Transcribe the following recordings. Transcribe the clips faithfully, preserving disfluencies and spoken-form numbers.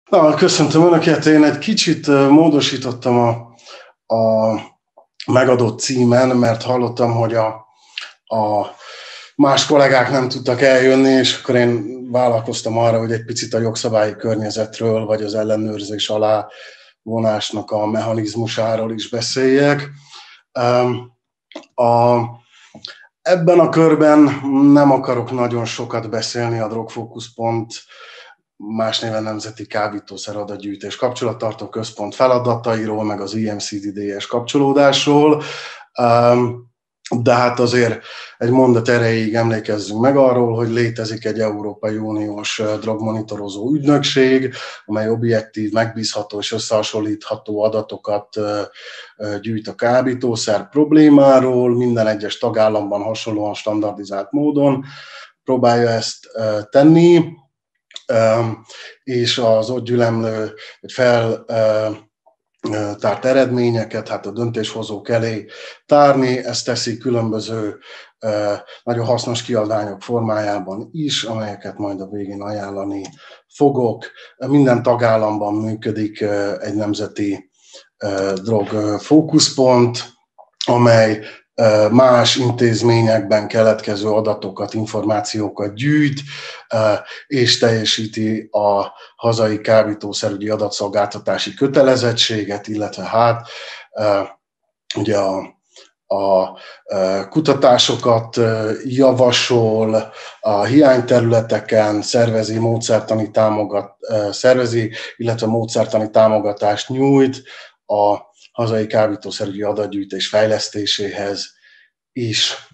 Na, köszöntöm Önöket, én egy kicsit módosítottam a, a megadott címen, mert hallottam, hogy a, a más kollégák nem tudtak eljönni, és akkor én vállalkoztam arra, hogy egy picit a jogszabályi környezetről, vagy az ellenőrzés alá vonásnak a mechanizmusáról is beszéljek. A, ebben a körben nem akarok nagyon sokat beszélni a Drogfókuszpont, más néven Nemzeti Kábítószer Adatgyűjtés Kapcsolattartó Központ feladatairól, meg az I M C D D S kapcsolódásról. De hát azért egy mondat erejéig emlékezzünk meg arról, hogy létezik egy Európai Uniós drogmonitorozó ügynökség, amely objektív, megbízható és összehasonlítható adatokat gyűjt a kábítószer problémáról, minden egyes tagállamban hasonlóan standardizált módon próbálja ezt tenni, és az ott gyülemlő, vagy feltárt eredményeket hát a döntéshozók elé tárni. Ezt teszi különböző nagyon hasznos kiadványok formájában is, amelyeket majd a végén ajánlani fogok. Minden tagállamban működik egy nemzeti drogfókuszpont, amely más intézményekben keletkező adatokat, információkat gyűjt, és teljesíti a hazai kábítószerügyi adatszolgáltatási kötelezettséget, illetve hát ugye a a kutatásokat javasol, a hiányterületeken szervezi, módszertani támogat, szervezi, illetve módszertani támogatást nyújt a hazai kábítószerügyi adatgyűjtés fejlesztéséhez is.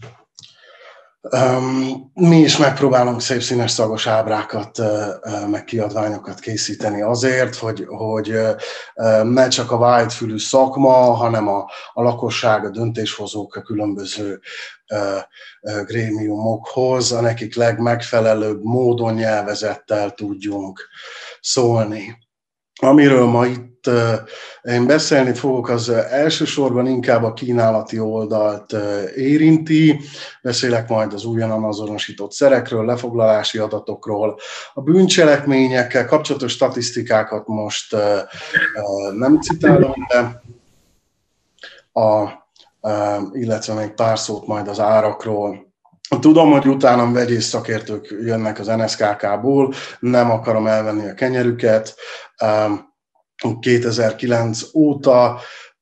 Mi is megpróbálunk szép színes szagos ábrákat, meg kiadványokat készíteni azért, hogy, hogy ne csak a vájtfülű szakma, hanem a, a lakosság, a döntéshozók, a különböző grémiumokhoz a nekik legmegfelelőbb módon, nyelvezettel tudjunk szólni. Amiről ma itt én beszélni fogok, az elsősorban inkább a kínálati oldalt érinti. Beszélek majd az újonnan azonosított szerekről, lefoglalási adatokról. A bűncselekményekkel kapcsolatos statisztikákat most nem citálom be, a, illetve még pár szót majd az árakról. Tudom, hogy utánam vegyész szakértők jönnek az N S K K-ból, nem akarom elvenni a kenyerüket. kétezer-kilenc óta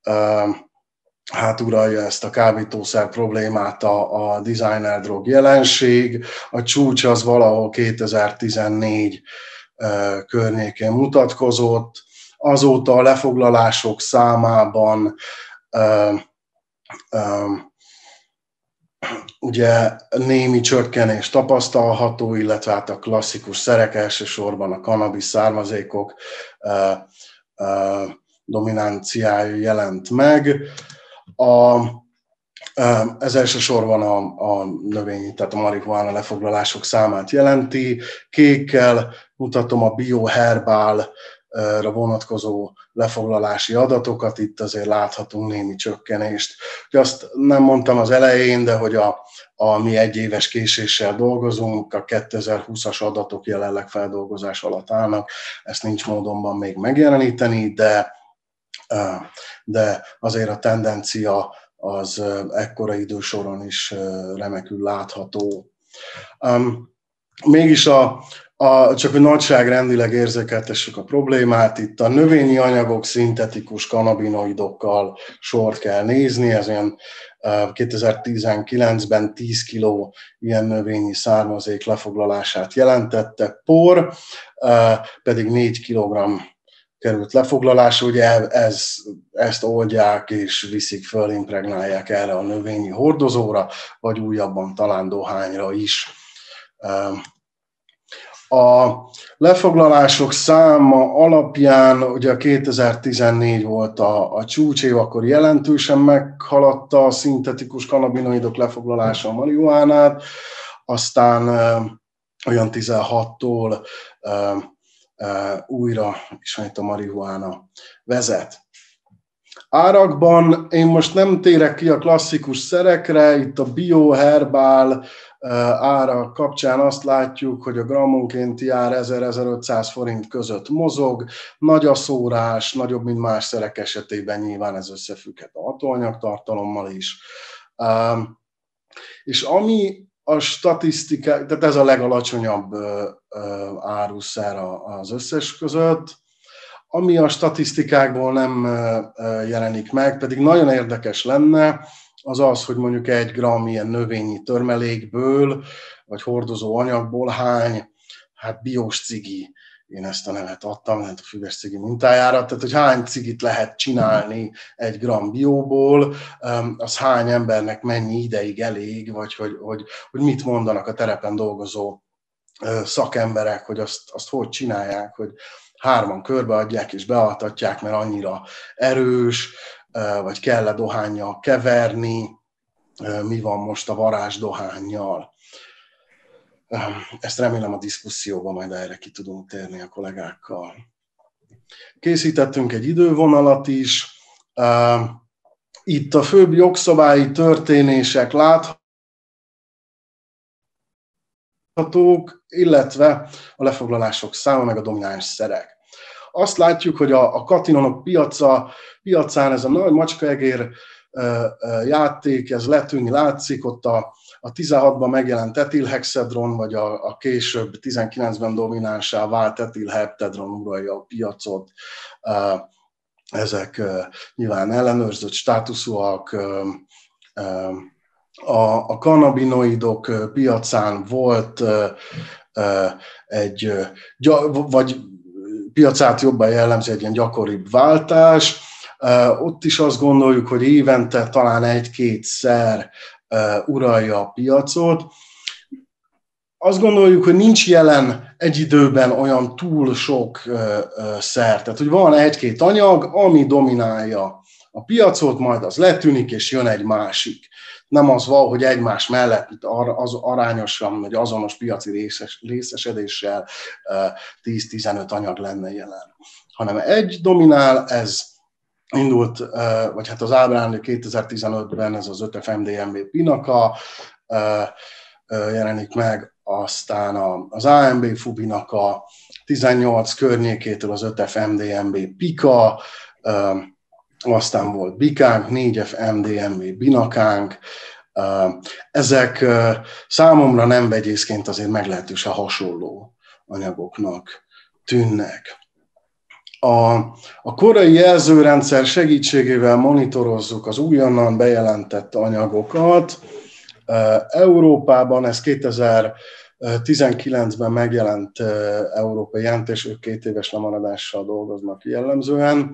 hát uralja ezt a kábítószer problémát a, a designer drog jelenség. A csúcs az valahol kétezer-tizennégy környékén mutatkozott. Azóta a lefoglalások számában ugye némi csökkenés tapasztalható, illetve hát a klasszikus szerek, elsősorban a kannabisz származékok dominanciája jelent meg. A, ez elsősorban a, a növényi, tehát a marihuána lefoglalások számát jelenti. Kékkel mutatom a bioherbálra vonatkozó lefoglalási adatokat, itt azért láthatunk némi csökkenést. Azt nem mondtam az elején, de hogy a, a mi egyéves késéssel dolgozunk, a kétezer-húszas adatok jelenleg feldolgozás alatt állnak, ezt nincs módonban még megjeleníteni, de, de azért a tendencia az ekkora idősoron is remekül látható. Mégis a A, csak hogy nagyságrendileg érzékeltessük a problémát, itt a növényi anyagok szintetikus kannabinoidokkal sort kell nézni, ez olyan kétezer-tizenkilencben tíz kiló ilyen növényi származék lefoglalását jelentette, por pedig négy kilogramm került lefoglalásra, ugye ez, ezt oldják és viszik föl, impregnálják erre a növényi hordozóra, vagy újabban talán dohányra is. A lefoglalások száma alapján ugye kétezer-tizennégy volt a, a csúcsév, akkor jelentősen meghaladta a szintetikus kannabinoidok lefoglalása a marihuánát, aztán ö, olyan tizenhattól ö, ö, újra ismét a marihuána vezet. Árakban én most nem térek ki a klasszikus szerekre, itt a bioherbál ára kapcsán azt látjuk, hogy a grammonkénti ár ezer-ezerötszáz forint között mozog, nagy a szórás, nagyobb, mint más szerek esetében, nyilván ez összefügghet a hatóanyagtartalommal is. És ami a statisztikák, tehát ez a legalacsonyabb áruszer az összes között, ami a statisztikákból nem jelenik meg, pedig nagyon érdekes lenne, az az, hogy mondjuk egy gram ilyen növényi törmelékből, vagy hordozó anyagból hány, hát biós cigi, én ezt a nevet adtam, hát a füves cigi mintájára, tehát hogy hány cigit lehet csinálni egy gram bióból, az hány embernek mennyi ideig elég, vagy hogy, hogy, hogy mit mondanak a terepen dolgozó szakemberek, hogy azt, azt hogy csinálják, hogy hárman körbeadják és bealtatják, mert annyira erős, vagy kell-e dohánnyal keverni, mi van most a varázsdohánnyal. Ezt remélem a diszkuszióban majd erre ki tudunk térni a kollégákkal. Készítettünk egy idővonalat is. Itt a főbb jogszabályi történések láthatók, illetve a lefoglalások száma, meg a domináns szerek. Azt látjuk, hogy a, a katinonok piaca, piacán ez a nagy macskaegér játék, ez letűnni látszik, ott a, a tizenhatban megjelent etilhexedron, vagy a, a később tizenkilencben dominánsá vált etilheptedron uralja a piacot. Ezek nyilván ellenőrzött státuszúak. A, a kannabinoidok piacán volt egy, vagy piacát jobban jellemző egy ilyen gyakoribb váltás. Ott is azt gondoljuk, hogy évente talán egy-kétszer uralja a piacot. Azt gondoljuk, hogy nincs jelen egy időben olyan túl sok szer. Tehát, hogy van egy-két anyag, ami dominálja a piacot, majd az letűnik, és jön egy másik. Nem az van, hogy egymás mellett az arányosan, vagy azonos piaci részes, részesedéssel tíz-tizenöt anyag lenne jelen. Hanem egy dominál, ez indult, vagy hát az ábrán kétezer-tizenötben ez az öt ef em dé em bé Pinaka jelenik meg, aztán az á em bé Fubinaka, tizennyolc környékétől az öt ef em dé em bé Pika, aztán volt Bikánk, négy ef em dé em bé Binakánk. Ezek számomra nem vegyészként azért meglehetősen hasonló anyagoknak tűnnek. A, a korai jelzőrendszer segítségével monitorozzuk az újonnan bejelentett anyagokat. Európában ez kétezer-tizenkilencben megjelent európai jelentés, ők két éves lemaradással dolgoznak jellemzően.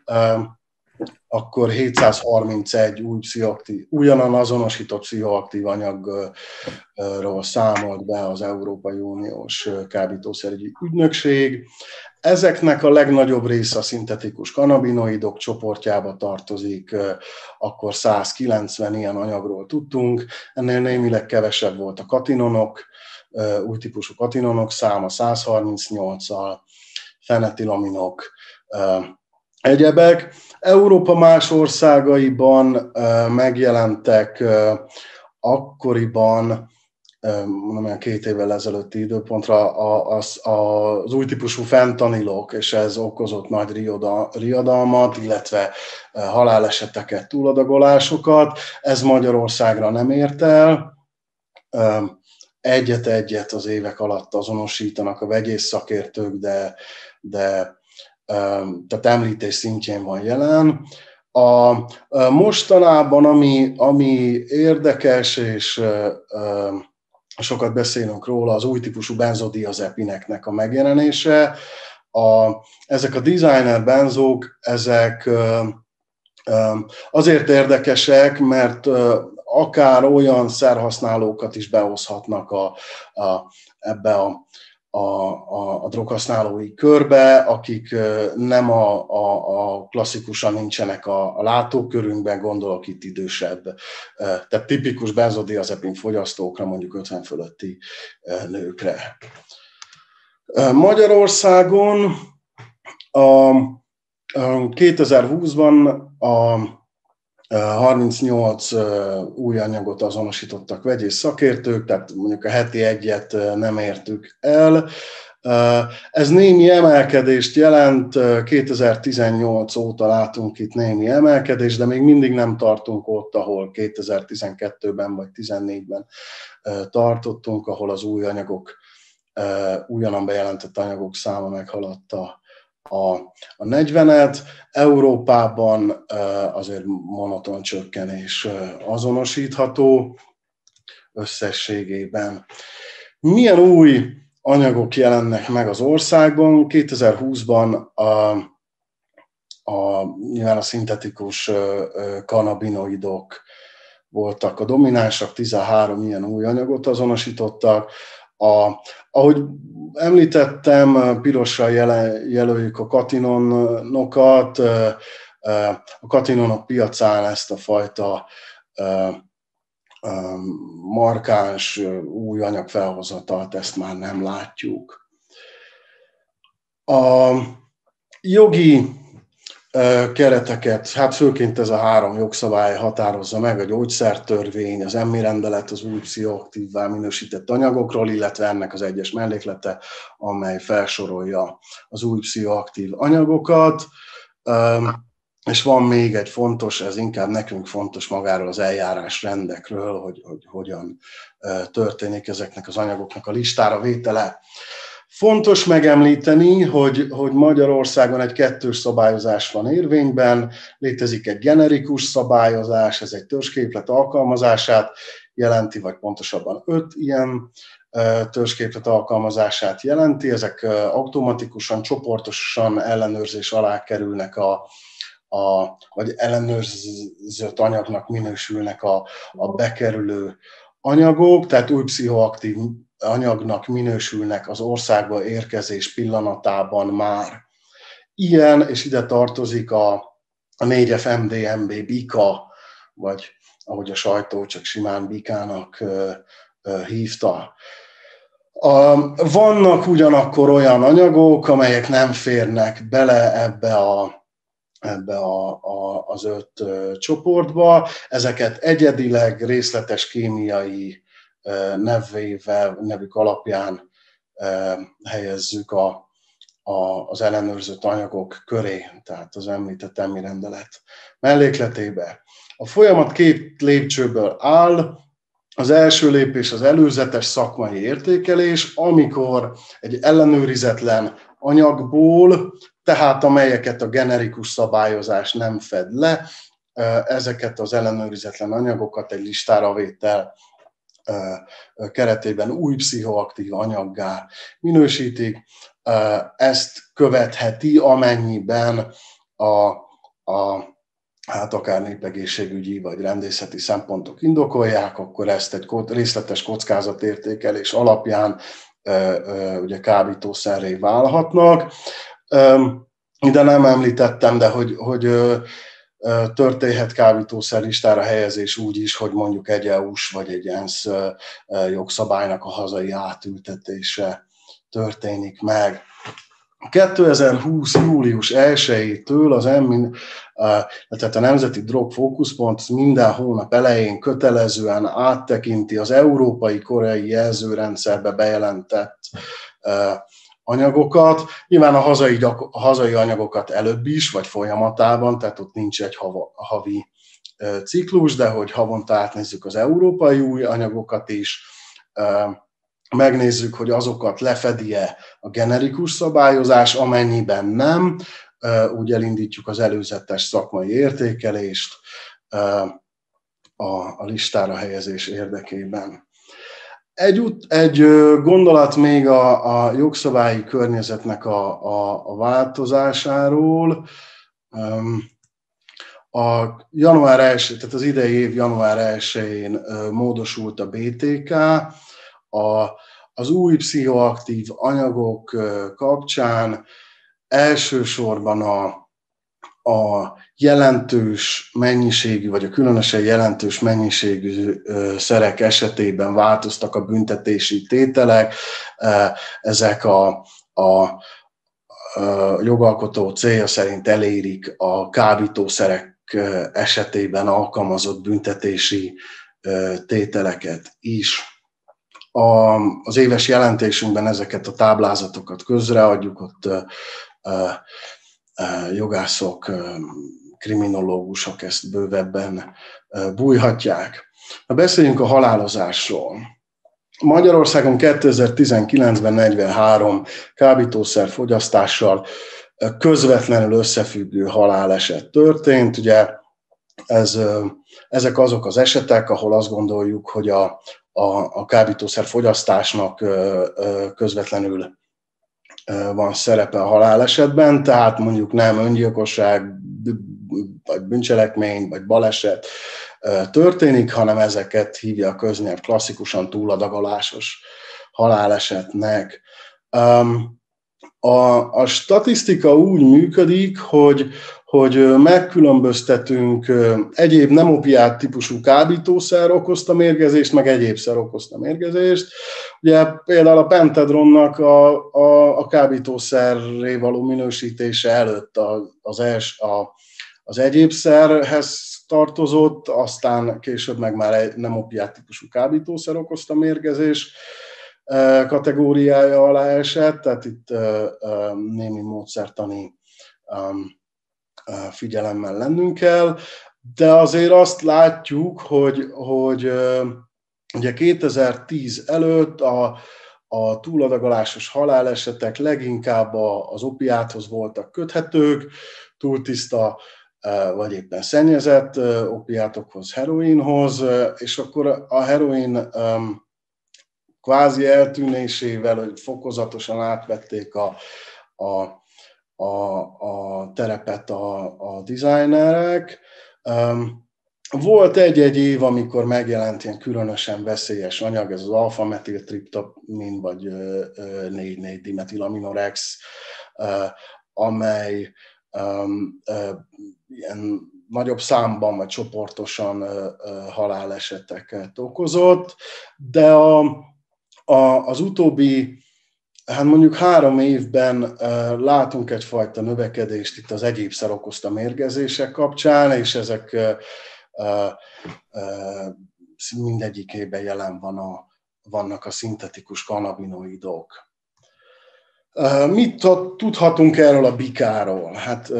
Akkor hétszázharmincegy új pszichoaktív, újonnan azonosított pszichoaktív anyagról számolt be az Európai Uniós kábítószerügyi ügynökség. Ezeknek a legnagyobb része a szintetikus kannabinoidok csoportjába tartozik, akkor százkilencven ilyen anyagról tudtunk, ennél némileg kevesebb volt a katinonok, új típusú katinonok száma százharmincnyolccal, fenetilaminok, egyebek. Európa más országaiban megjelentek akkoriban, mondom, két évvel ezelőtti időpontra az, az új típusú fentanilok, és ez okozott nagy riadalmat, illetve haláleseteket, túladagolásokat. Ez Magyarországra nem ért el. Egyet-egyet az évek alatt azonosítanak a vegyész szakértők, de, de tehát említés szintjén van jelen. A, mostanában, ami, ami érdekes, és sokat beszélünk róla, az új típusú benzodiazepineknek a megjelenése. A, ezek a designer benzók, ezek azért érdekesek, mert akár olyan szerhasználókat is behozhatnak a, a, ebbe a, a, a, a droghasználói körbe, akik nem a, a, a klasszikusan nincsenek a, a látókörünkben, gondolok itt idősebb, tehát tipikus benzodiazepin fogyasztókra, mondjuk ötven fölötti nőkre. Magyarországon a kétezer-húszban a harmincnyolc új anyagot azonosítottak vegyész szakértők, tehát mondjuk a heti egyet nem értük el. Ez némi emelkedést jelent, kétezer-tizennyolc óta látunk itt némi emelkedést, de még mindig nem tartunk ott, ahol kétezer-tizenkettőben vagy tizennégyben tartottunk, ahol az új anyagok, újonnan bejelentett anyagok száma meghaladta a, a negyvenet. Európában azért monoton csökkenés azonosítható összességében. Milyen új anyagok jelennek meg az országban? kétezer-húszban a, a, nyilván a szintetikus kannabinoidok voltak a dominánsak, tizenhárom ilyen új anyagot azonosítottak. A, ahogy említettem, pirossal jelöljük a katinonokat. A katinonok piacán ezt a fajta markáns új anyag felhozatalt, ezt már nem látjuk. A jogi kereteket, hát főként ez a három jogszabály határozza meg, a gyógyszertörvény, az em i rendelet az új pszichoaktívvá minősített anyagokról, illetve ennek az egyes melléklete, amely felsorolja az új pszichoaktív anyagokat. És van még egy fontos, ez inkább nekünk fontos magáról az eljárásrendekről, hogy, hogy hogyan történik ezeknek az anyagoknak a listára vétele. Fontos megemlíteni, hogy, hogy Magyarországon egy kettős szabályozás van érvényben, létezik egy generikus szabályozás, ez egy törzsképlet alkalmazását jelenti, vagy pontosabban öt ilyen törzsképlet alkalmazását jelenti, ezek automatikusan, csoportosan ellenőrzés alá kerülnek a, a vagy ellenőrzött anyagnak minősülnek a, a bekerülő anyagok, tehát új pszichoaktív anyagnak minősülnek az országba érkezés pillanatában már. Ilyen, és ide tartozik a, a négy F M D M B bika, vagy ahogy a sajtó csak simán bikának uh, uh, hívta. Uh, vannak ugyanakkor olyan anyagok, amelyek nem férnek bele ebbe a ebbe a, a, az öt uh, csoportba. Ezeket egyedileg részletes kémiai uh, nevvével, nevük alapján uh, helyezzük a, a, az ellenőrzött anyagok köré, tehát az említett em i rendelet mellékletébe. A folyamat két lépcsőből áll. Az első lépés az előzetes szakmai értékelés, amikor egy ellenőrizetlen anyagból, tehát amelyeket a generikus szabályozás nem fed le, ezeket az ellenőrizetlen anyagokat egy listára vétel keretében új pszichoaktív anyaggá minősítik. Ezt követheti, amennyiben a, a hát akár népegészségügyi vagy rendészeti szempontok indokolják, akkor ezt egy részletes kockázatértékelés alapján ugye kábítószerré válhatnak. Ide nem említettem, de hogy, hogy történhet kábítószer listára helyezés úgy is, hogy mondjuk egy é u-s vagy egy ENSZ jogszabálynak a hazai átültetése történik meg. kétezer-húsz. július elsejétől az em i, tehát a Nemzeti Drogfókuszpont minden hónap elején kötelezően áttekinti az európai korai jelzőrendszerbe bejelentett anyagokat. Nyilván a hazai, a hazai anyagokat előbb is, vagy folyamatában, tehát ott nincs egy hava, havi ciklus, de hogy havonta átnézzük az európai új anyagokat is, megnézzük, hogy azokat lefedi-e a generikus szabályozás, amennyiben nem, úgy elindítjuk az előzetes szakmai értékelést a listára helyezés érdekében. Egy, egy gondolat még a, a jogszabályi környezetnek a, a, a változásáról. A január elsején, tehát az idei év január elsején módosult a bé té ká, a, az új pszichoaktív anyagok kapcsán elsősorban a, a jelentős mennyiségű, vagy a különösen jelentős mennyiségű szerek esetében változtak a büntetési tételek. Ezek a, a jogalkotó célja szerint elérik a kábítószerek esetében alkalmazott büntetési tételeket is. A, az éves jelentésünkben ezeket a táblázatokat közreadjuk, ott uh, uh, jogászok, uh, kriminológusok ezt bővebben uh, bújhatják. Na, beszéljünk a halálozásról. Magyarországon kétezer-tizenkilencben negyvenhárom kábítószer fogyasztással közvetlenül összefüggő haláleset történt. Ugye ez, ezek azok az esetek, ahol azt gondoljuk, hogy a, a, a kábítószer fogyasztásnak közvetlenül van szerepe a halálesetben, tehát mondjuk nem öngyilkosság, vagy bűncselekmény, vagy baleset történik, hanem ezeket hívja a köznyelv klasszikusan túladagolásos halálesetnek. A, a statisztika úgy működik, hogy, hogy megkülönböztetünk egyéb nem opiát típusú kábítószer okozta mérgezést, meg egyébszer okozta mérgezést. Ugye például a pentadronnak a, a, a kábítószerré való minősítése előtt az, els, a, az egyébszerhez tartozott, aztán később meg már egy nem opiát típusú kábítószer okozta mérgezés kategóriája alá esett, tehát itt némi módszertani figyelemmel lennünk kell, de azért azt látjuk, hogy, hogy ugye kétezer-tíz előtt a, a túladagolásos halálesetek leginkább az opiáthoz voltak köthetők, túltiszta vagy éppen szennyezett opiátokhoz, heroinhoz, és akkor a heroin kvázi eltűnésével, hogy fokozatosan átvették a, a, a, a terepet a, a designerek. Volt egy-egy év, amikor megjelent ilyen különösen veszélyes anyag, ez az alfa-metiltriptamin, vagy négy négy dimetilaminorix, amely ilyen nagyobb számban vagy csoportosan haláleseteket okozott, de a, a, az utóbbi, hát mondjuk három évben látunk egyfajta növekedést itt az egyébszer okozta mérgezések kapcsán, és ezek mindegyikében jelen van a, vannak a szintetikus kannabinoidok. Mit tudhatunk erről a bikáról? Hát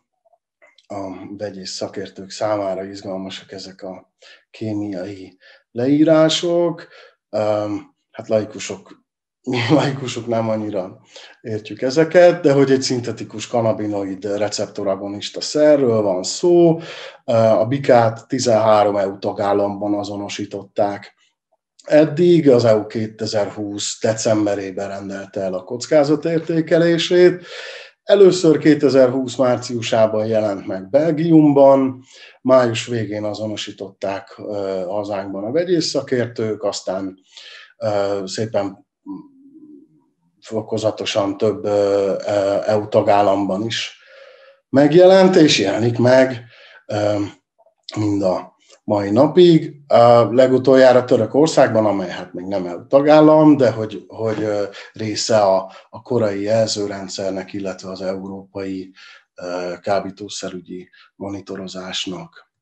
a vegyész szakértők számára izgalmasak ezek a kémiai leírások. Hát laikusok, mi laikusok nem annyira értjük ezeket, de hogy egy szintetikus kannabinoid receptoragonista szerről van szó. A bikát tizenhárom é u tagállamban azonosították. Eddig az é u kétezer-húsz decemberében rendelte el a kockázatértékelését. Először kétezer-húsz márciusában jelent meg Belgiumban, május végén azonosították hazánkban a vegyész szakértők, aztán szépen fokozatosan több é u tagállamban is megjelent, és jelenik meg mind a mai napig. Legutoljára Törökországban, amely hát még nem é u tagállam, de hogy, hogy része a, a korai jelzőrendszernek, illetve az európai kábítószerügyi monitorozásnak.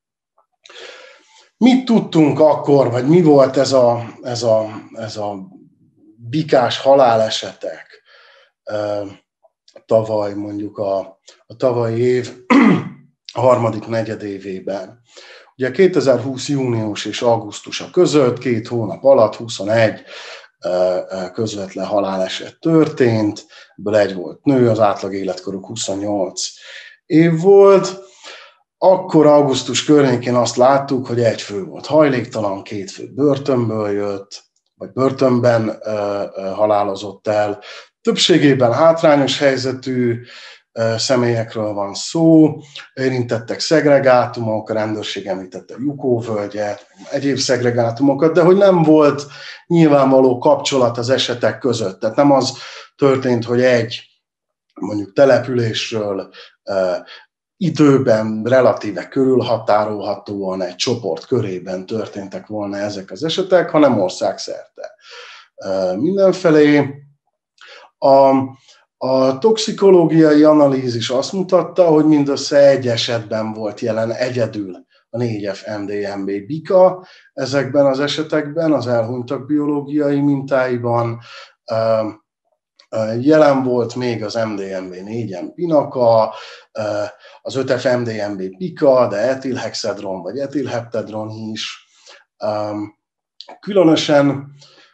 Mit tudtunk akkor, vagy mi volt ez a, ez a, ez a bikás halálesetek tavaly, mondjuk a, a tavalyi év a harmadik negyedévében? Ugye kétezer-húsz június és augusztusa között, két hónap alatt huszonegy közvetlen haláleset történt, ebből egy volt nő, az átlag életkoruk huszonnyolc év volt. Akkor augusztus környékén azt láttuk, hogy egy fő volt hajléktalan, két fő börtönből jött, vagy börtönben halálozott el. Többségében hátrányos helyzetű személyekről van szó, érintettek szegregátumok, a rendőrség említette Jukó-völgyet, egyéb szegregátumokat, de hogy nem volt nyilvánvaló kapcsolat az esetek között. Tehát nem az történt, hogy egy mondjuk településről időben relatíve körülhatárolhatóan egy csoport körében történtek volna ezek az esetek, hanem országszerte mindenfelé. A A toxikológiai analízis azt mutatta, hogy mindössze egy esetben volt jelen egyedül a négy F M D M B bika. Ezekben az esetekben az elhunytak biológiai mintáiban jelen volt még az M D M B négyen pinaka, az öt F M D M B pika, de etilhexedron vagy etilheptedron is. Különösen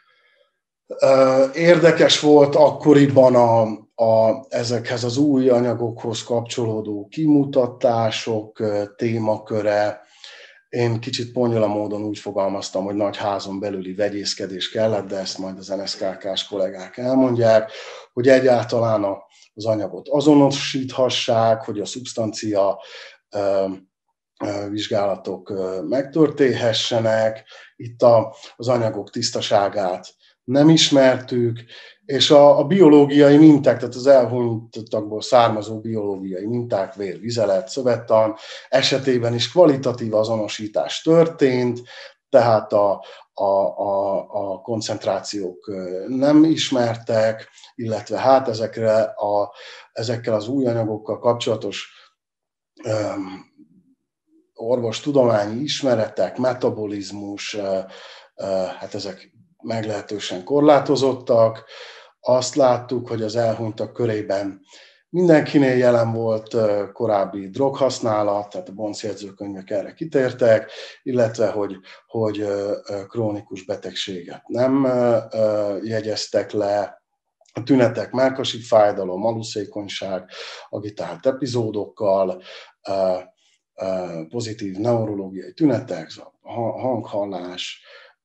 érdekes volt akkoriban a, a, ezekhez az új anyagokhoz kapcsolódó kimutatások témaköre. Én kicsit pongyola módon úgy fogalmaztam, hogy nagy házon belüli vegyészkedés kellett, de ezt majd az N S K K-s kollégák elmondják, hogy egyáltalán az anyagot azonosíthassák, hogy a szubstancia vizsgálatok megtörténhessenek. Itt az anyagok tisztaságát nem ismertük, és a, a biológiai minták, tehát az elhunytakból származó biológiai minták, vér, vizelet, szövettan esetében is kvalitatív azonosítás történt, tehát a, a, a, a koncentrációk nem ismertek, illetve hát ezekre a, ezekkel az új anyagokkal kapcsolatos um, orvostudományi ismeretek, metabolizmus, uh, uh, hát ezek meglehetősen korlátozottak. Azt láttuk, hogy az elhunytak körében mindenkinél jelen volt korábbi droghasználat, tehát a Bonc jegyzőkönyvek erre kitértek, illetve hogy, hogy krónikus betegséget nem jegyeztek le. A tünetek mellkasi fájdalom, aluszékonyság, agitált epizódokkal, pozitív neurológiai tünetek, hanghallás,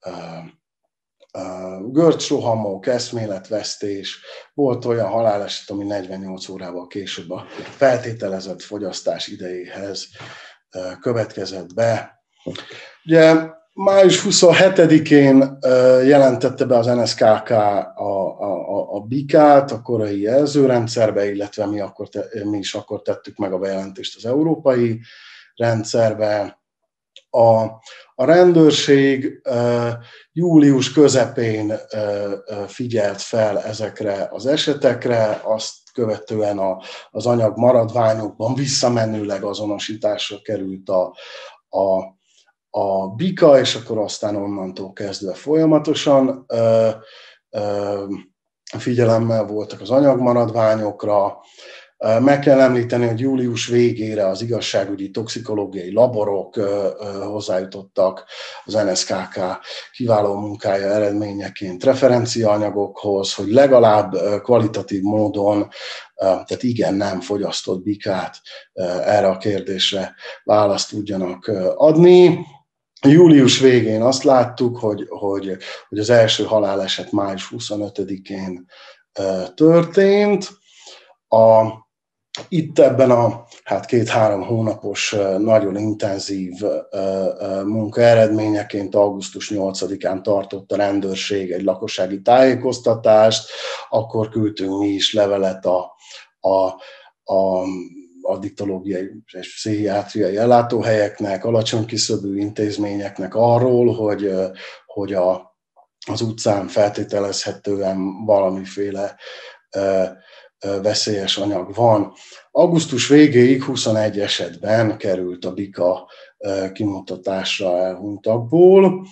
görcsrohamok, eszméletvesztés, volt olyan haláleset, ami negyvennyolc órával később a feltételezett fogyasztás idejéhez következett be. Ugye május huszonhetedikén jelentette be az N S K K a, a, a bikát a korai jelzőrendszerbe, illetve mi, akkor te, mi is akkor tettük meg a bejelentést az európai rendszerbe. A, a rendőrség uh, július közepén uh, figyelt fel ezekre az esetekre, azt követően a, az anyag maradványokban visszamenőleg azonosításra került a, a, a bika, és akkor aztán onnantól kezdve folyamatosan uh, uh, figyelemmel voltak az anyagmaradványokra. Meg kell említeni, hogy július végére az igazságügyi toxikológiai laborok hozzájutottak az N S K K kiváló munkája eredményeként referenciaanyagokhoz, hogy legalább kvalitatív módon, tehát igen, nem fogyasztott bikát erre a kérdésre választ tudjanak adni. Július végén azt láttuk, hogy, hogy, hogy az első haláleset május huszonötödikén történt. A, itt ebben a hát két-három hónapos, nagyon intenzív munka eredményeként augusztus nyolcadikán tartott a rendőrség egy lakossági tájékoztatást, akkor küldtünk mi is levelet a, a, a addiktológiai és pszichiátriai ellátóhelyeknek, alacsony küszöbű intézményeknek arról, hogy, hogy a, az utcán feltételezhetően valamiféle veszélyes anyag van. Augusztus végéig huszonegy esetben került a bika kimutatásra elhunytakból,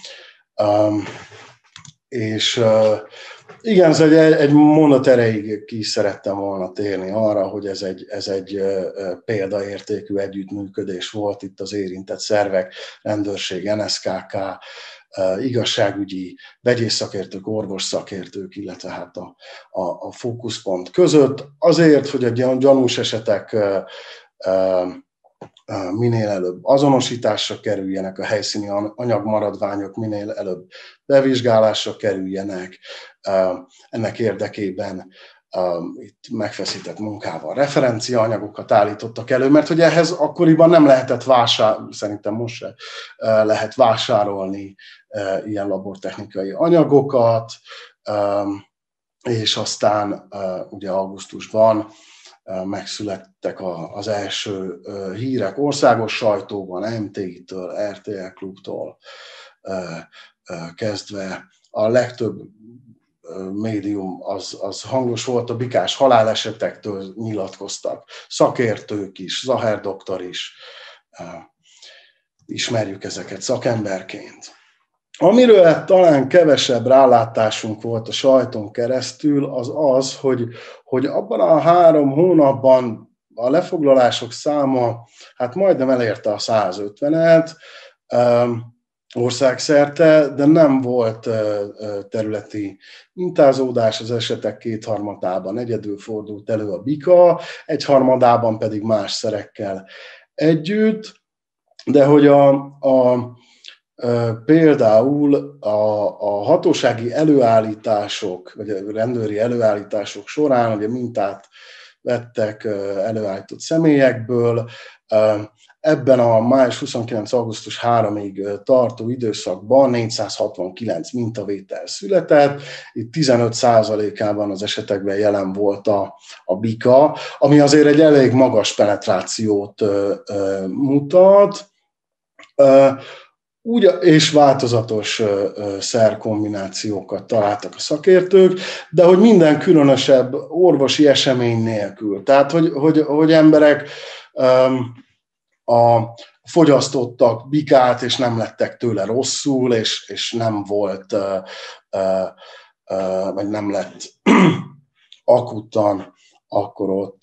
és igen, ez egy, egy mondat erejéig ki szerettem volna térni arra, hogy ez egy, ez egy példaértékű együttműködés volt itt az érintett szervek, rendőrség, N S K K, igazságügyi, vegyészszakértők, orvosszakértők, illetve hát a, a, a fókuszpont között, azért, hogy a gyanús esetek minél előbb azonosításra kerüljenek, a helyszíni anyagmaradványok minél előbb bevizsgálásra kerüljenek. Ennek érdekében itt megfeszített munkával referenciaanyagokat állítottak elő, mert hogy ehhez akkoriban nem lehetett vásárolni, szerintem most se lehet vásárolni ilyen labortechnikai anyagokat, és aztán ugye augusztusban megszülettek az első hírek országos sajtóban, M T I-től, R T L Klubtól kezdve. A legtöbb médium az, az hangos volt, a bikás halálesetektől nyilatkoztak. Szakértők is, Zaher doktor is, ismerjük ezeket szakemberként. Amiről talán kevesebb rálátásunk volt a sajton keresztül, az az, hogy, hogy abban a három hónapban a lefoglalások száma hát majdnem elérte a százötvenet országszerte, de nem volt területi mintázódás, az esetek kétharmadában egyedül fordult elő a bika, egyharmadában pedig más szerekkel együtt, de hogy a, a például a, a hatósági előállítások, vagy a rendőri előállítások során, ugye mintát vettek előállított személyekből, ebben a május huszonkilencedike augusztus harmadikáig tartó időszakban négyszázhatvankilenc mintavétel született, itt tizenöt százalékában az esetekben jelen volt a, a bika, ami azért egy elég magas penetrációt mutat, úgy, és változatos szerkombinációkat találtak a szakértők, de hogy minden különösebb orvosi esemény nélkül. Tehát, hogy, hogy, hogy emberek a, fogyasztottak bikát, és nem lettek tőle rosszul, és, és nem volt, vagy nem lett akutan, akkor ott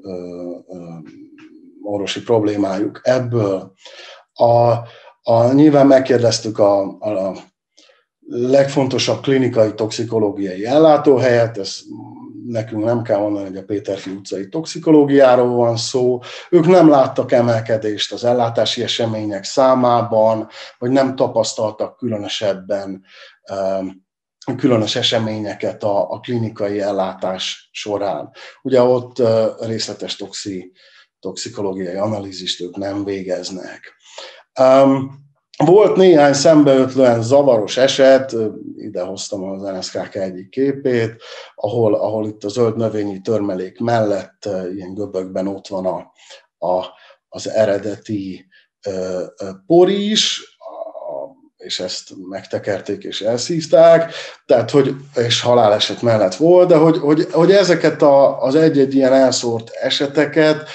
orvosi problémájuk ebből. A, A, nyilván megkérdeztük a, a legfontosabb klinikai toxikológiai ellátóhelyet, ez nekünk nem kell mondani, hogy a Péterfi utcai toxikológiáról van szó. Ők nem láttak emelkedést az ellátási események számában, vagy nem tapasztaltak különösebben különös eseményeket a, a klinikai ellátás során. Ugye ott részletes toxi, toxikológiai analízist ők nem végeznek. Um, volt néhány szembeötlően zavaros eset, ide hoztam az en es ká ká egyik képét, ahol, ahol itt a zöld növényi törmelék mellett ilyen göbökben ott van a, a, az eredeti uh, por is, és ezt megtekerték és elszívták, tehát, hogy, és haláleset mellett volt, de hogy, hogy, hogy ezeket a, az egy-egy ilyen elszórt eseteket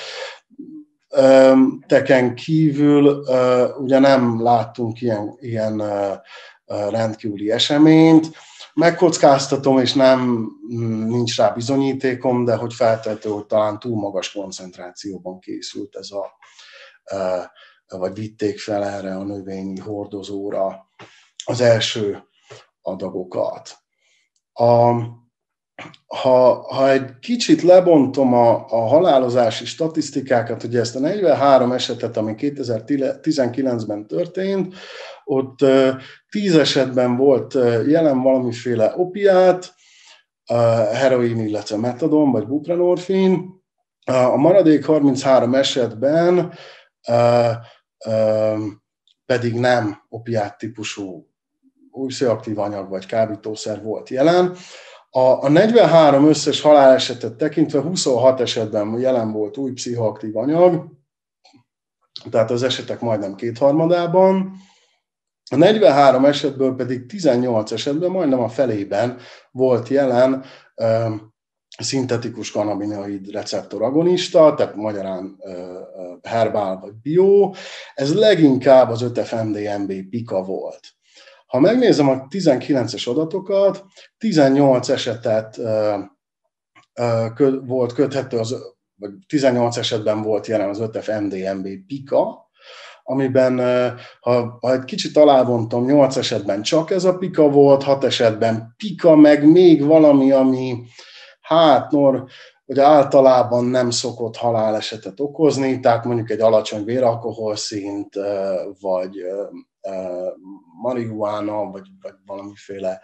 teken kívül ugye nem láttunk ilyen, ilyen rendkívüli eseményt. Megkockáztatom, és nem nincs rá bizonyítékom, de hogy feltehető, hogy talán túl magas koncentrációban készült ez a, vagy vitték fel erre a növényi hordozóra az első adagokat. A, Ha, ha egy kicsit lebontom a, a halálozási statisztikákat, ugye ezt a negyvenhárom esetet, ami kétezer-tizenkilencben történt, ott tíz esetben volt jelen valamiféle opiát, heroin, illetve metadon, vagy buprenorfin. A maradék harminchárom esetben pedig nem opiát típusú új pszichoaktív anyag vagy kábítószer volt jelen. A, a negyvenhárom összes halálesetet tekintve huszonhat esetben jelen volt új pszichoaktív anyag, tehát az esetek majdnem kétharmadában. A negyvenhárom esetből pedig tizennyolc esetben, majdnem a felében volt jelen ö, szintetikus kannabinoid receptor agonista, tehát magyarán ö, herbál vagy bio. Ez leginkább az öt ef em dé em bé pika volt. Ha megnézem a tizenkilences adatokat, tizennyolc esetet ö, ö, kö, volt köthető, az, vagy tizennyolc esetben volt jelen az öt ef em dé em bé pika, amiben, ha, ha egy kicsit alávontam, nyolc esetben csak ez a pika volt, hat esetben pika, meg még valami, ami hát nor, hogy általában nem szokott halálesetet okozni, tehát mondjuk egy alacsony véralkoholszint, vagy marihuána, vagy, vagy valamiféle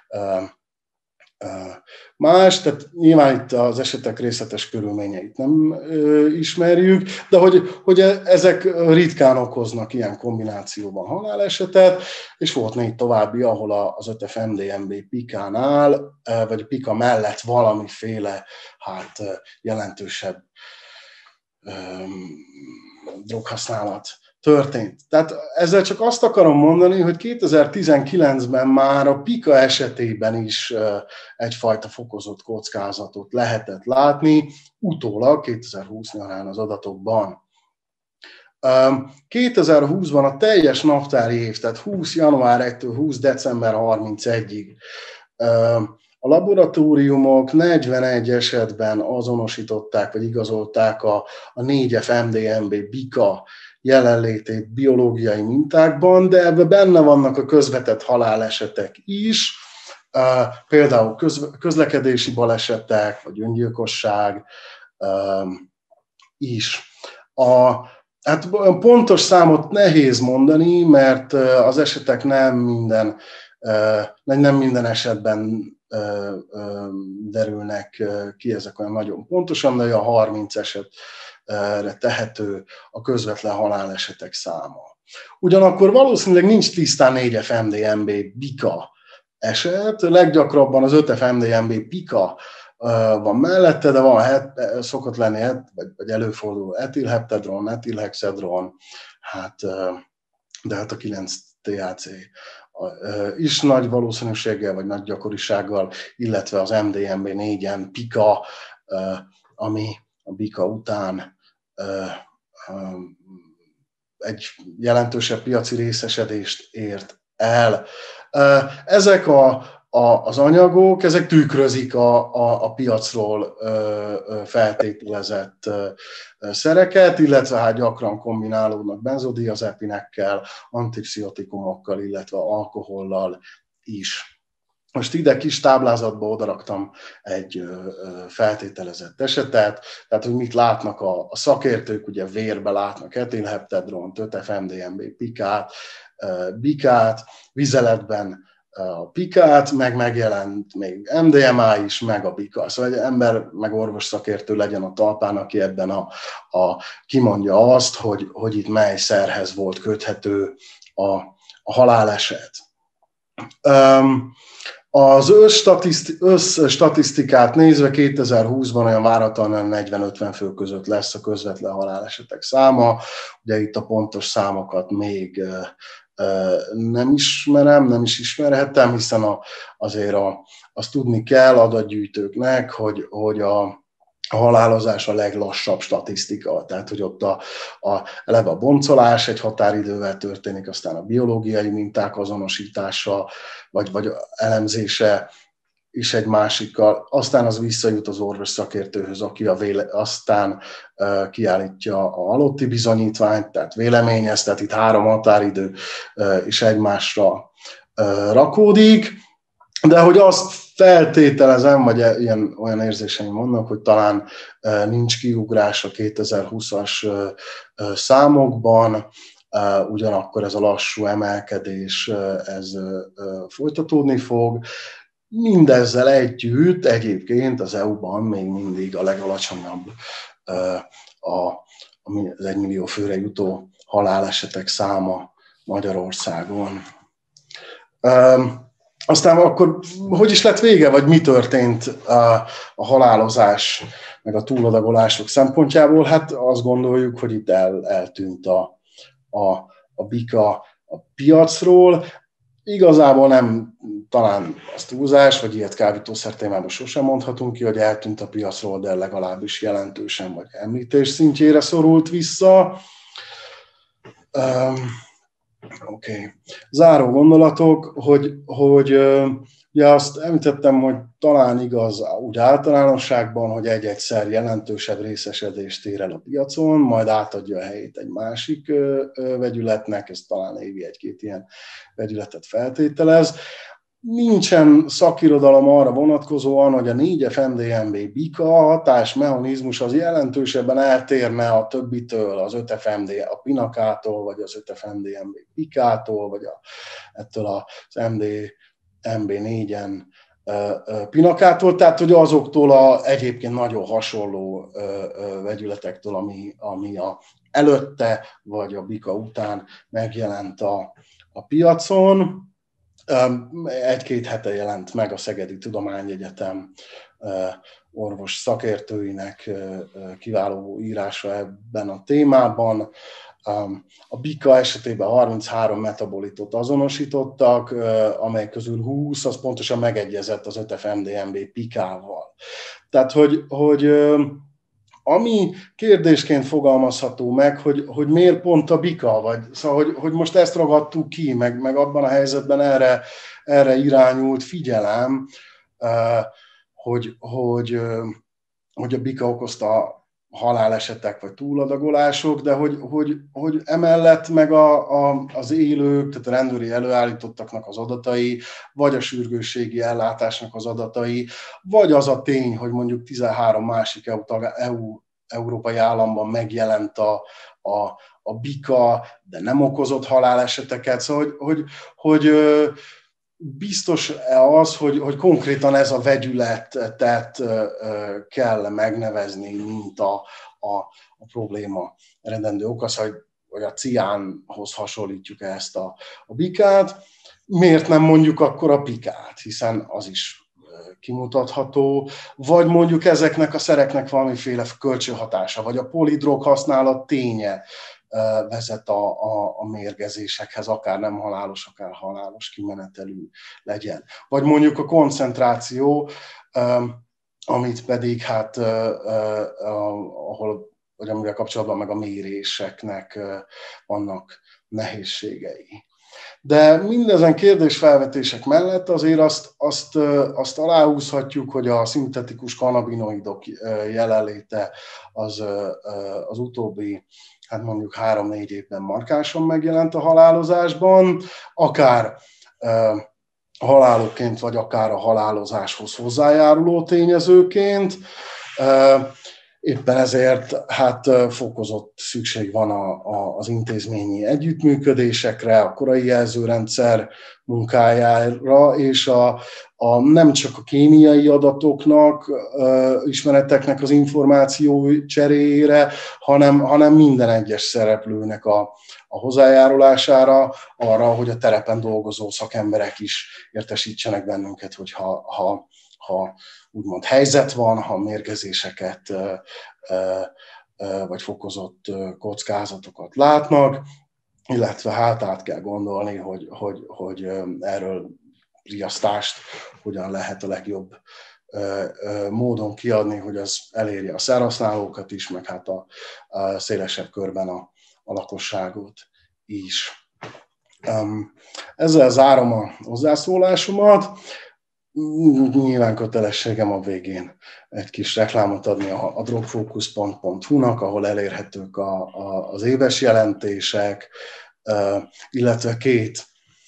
más, tehát nyilván itt az esetek részletes körülményeit nem ö, ismerjük, de hogy, hogy ezek ritkán okoznak ilyen kombinációban halálesetet, és volt négy további, ahol az öt ef em dé em bé pikánál, vagy a pika mellett valamiféle hát jelentősebb ö, droghasználat történt. Tehát ezzel csak azt akarom mondani, hogy kétezer-tizenkilencben már a Pika esetében is egyfajta fokozott kockázatot lehetett látni, utólag kétezer-húsz nyarán az adatokban. kétezer-húszban a teljes naptári év, tehát húsz január elsejétől húsz december harmincegyedikéig a laboratóriumok negyvenegy esetben azonosították, vagy igazolták a, a négy F M D M B Bika jelenlétét biológiai mintákban, de ebben benne vannak a közvetett halálesetek is, például köz, közlekedési balesetek, vagy öngyilkosság is. A, hát pontos számot nehéz mondani, mert az esetek nem minden, nem minden esetben derülnek ki ezek olyan nagyon pontosan, de a harminc esetre tehető a közvetlen halálesetek száma. Ugyanakkor valószínűleg nincs tisztán négy F M D M B Bika eset, leggyakrabban az öt F M D M B Pika van mellette, de van, szokott lenni, vagy előfordul etilheptedron, etilhexedron, hát, de hát a kilenc T H C is nagy valószínűséggel, vagy nagy gyakorisággal, illetve az M D M B négyen Pika, ami a Bika után egy jelentősebb piaci részesedést ért el. Ezek a, a, az anyagok, ezek tükrözik a, a, a piacról feltételezett szereket, illetve hát gyakran kombinálódnak benzodiazepinekkel, antipszichotikumokkal, illetve alkohollal is. Most ide kis táblázatba odaraktam egy feltételezett esetet, tehát hogy mit látnak a, a szakértők, ugye vérbe látnak etilheptedront, öt F M D M B Pikát, Bikát, vizeletben a Pikát, meg megjelent még M D M A is, meg a Bika. Szóval egy ember, meg orvos szakértő legyen a talpán, aki ebben a, a, kimondja azt, hogy, hogy itt mely szerhez volt köthető a, a haláleset. Um, Az összstatisztikát nézve kétezer-húszban olyan várhatóan negyven-ötven fő között lesz a közvetlen halálesetek száma. Ugye itt a pontos számokat még nem ismerem, nem is ismerhettem, hiszen a, azért a, azt tudni kell adatgyűjtőknek, hogy, hogy a A halálozás a leglassabb statisztika, tehát hogy ott a, a, eleve a boncolás egy határidővel történik, aztán a biológiai minták azonosítása, vagy, vagy elemzése is egy másikkal, aztán az visszajut az orvos szakértőhöz, aki a véle, aztán uh, kiállítja a halotti bizonyítványt, tehát véleményez, tehát itt három határidő uh, is egymásra uh, rakódik, de hogy azt feltételezem, vagy ilyen, olyan érzéseim vannak, hogy talán nincs kiugrás a kétezer-húszas számokban, ugyanakkor ez a lassú emelkedés ez folytatódni fog. Mindezzel együtt egyébként az é u-ban még mindig a legalacsonyabb az egymillió főre jutó halálesetek száma Magyarországon. Aztán akkor hogy is lett vége, vagy mi történt a, a halálozás, meg a túladagolások szempontjából? Hát azt gondoljuk, hogy itt el, eltűnt a, a, a Bika a piacról. Igazából nem, talán az túlzás, vagy ilyet kábítószer témában sosem mondhatunk ki, hogy eltűnt a piacról, de legalábbis jelentősen, vagy említés szintjére szorult vissza. Um, Oké. Okay. Záró gondolatok, hogy, hogy ugye azt említettem, hogy talán igaz úgy általánosságban, hogy egy-egyszer jelentősebb részesedést ér el a piacon, majd átadja a helyét egy másik vegyületnek, ez talán évi egy-két ilyen vegyületet feltételez. Nincsen szakirodalom arra vonatkozóan, hogy a négy F M D M B Bika hatásmechanizmus az jelentősebben eltérne a többitől, az öt F M D a Pinakától, vagy az öt F M D M B Pikától, vagy a, ettől az M D M B négyen Pinakától, tehát hogy azoktól a egyébként nagyon hasonló vegyületektől, ami, ami a előtte, vagy a Bika után megjelent a, a piacon. Egy-két hete jelent meg a Szegedi Tudományegyetem orvos szakértőinek kiváló írása ebben a témában. A Bika esetében harminchárom metabolitot azonosítottak, amely közül húsz az pontosan megegyezett az öt F M D M B pikával. Tehát, hogy, hogy ami kérdésként fogalmazható meg, hogy, hogy miért pont a Bika, vagy szóval, hogy, hogy most ezt ragadtuk ki, meg, meg abban a helyzetben erre, erre irányult figyelem, hogy, hogy, hogy a Bika okozta halálesetek vagy túladagolások, de hogy, hogy, hogy emellett meg a, a, az élők, tehát a rendőri előállítottaknak az adatai, vagy a sürgősségi ellátásnak az adatai, vagy az a tény, hogy mondjuk tizenhárom másik E U, tag, E U európai államban megjelent a, a, a Bika, de nem okozott haláleseteket. Szóval, hogy, hogy, hogy biztos-e az, hogy, hogy konkrétan ez a vegyületet kell megnevezni, mint a, a, a probléma eredendő oka, hogy, hogy a ciánhoz hasonlítjuk ezt a, a Bikát. Miért nem mondjuk akkor a pikát, hiszen az is kimutatható, vagy mondjuk ezeknek a szereknek valamiféle kölcsönhatása, vagy a polidrog használat ténye vezet a, a, a mérgezésekhez, akár nem halálos, akár halálos kimenetelű legyen. Vagy mondjuk a koncentráció, amit pedig hát, ahol, vagy amivel kapcsolatban meg a méréseknek vannak nehézségei. De mindezen kérdésfelvetések mellett azért azt, azt, azt aláhúzhatjuk, hogy a szintetikus kannabinoidok jelenléte az, az utóbbi, hát mondjuk három-négy évben markánsan megjelent a halálozásban, akár a halálokként, vagy akár a halálozáshoz hozzájáruló tényezőként. Éppen ezért hát fokozott szükség van a, a, az intézményi együttműködésekre, a korai jelzőrendszer munkájára, és a, a, nem csak a kémiai adatoknak, ismereteknek az információ cseréjére, hanem, hanem minden egyes szereplőnek a, a hozzájárulására, arra, hogy a terepen dolgozó szakemberek is értesítsenek bennünket, hogy ha, ha, ha úgymond helyzet van, ha mérgezéseket vagy fokozott kockázatokat látnak, illetve hát át kell gondolni, hogy, hogy, hogy erről riasztást hogyan lehet a legjobb módon kiadni, hogy az elérje a szerhasználókat is, meg hát a, a szélesebb körben a, a lakosságot is. Ezzel zárom a hozzászólásomat. Nyilván kötelességem a végén egy kis reklámot adni a, a drogfocus pont hu-nak, ahol elérhetők a, a, az éves jelentések, illetve két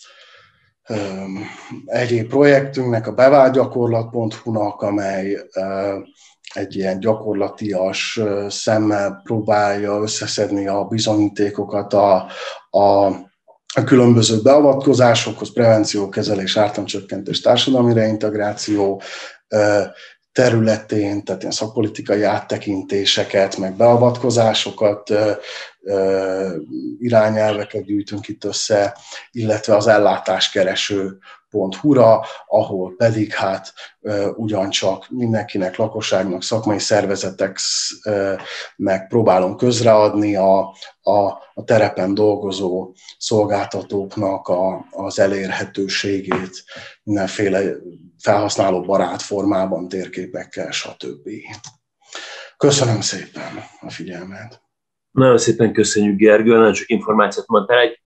egyéb projektünknek, a bevált-gyakorlat pont hu-nak, amely egy ilyen gyakorlatias szemmel próbálja összeszedni a bizonyítékokat a, a a különböző beavatkozásokhoz, prevenció, kezelés, ártalomcsökkentés, társadalmi reintegráció területén, tehát ilyen szakpolitikai áttekintéseket, meg beavatkozásokat, irányelveket gyűjtünk itt össze, illetve az ellátáskereső pont hu-ra, ahol pedig hát ugyancsak mindenkinek, lakosságnak, szakmai szervezeteknek próbálunk közreadni a, a, a terepen dolgozó szolgáltatóknak a, az elérhetőségét mindenféle felhasználó barát formában, térképekkel, stb. Köszönöm szépen a figyelmet! Nagyon szépen köszönjük, Gergő, nagyon sok információt mondtál. Egy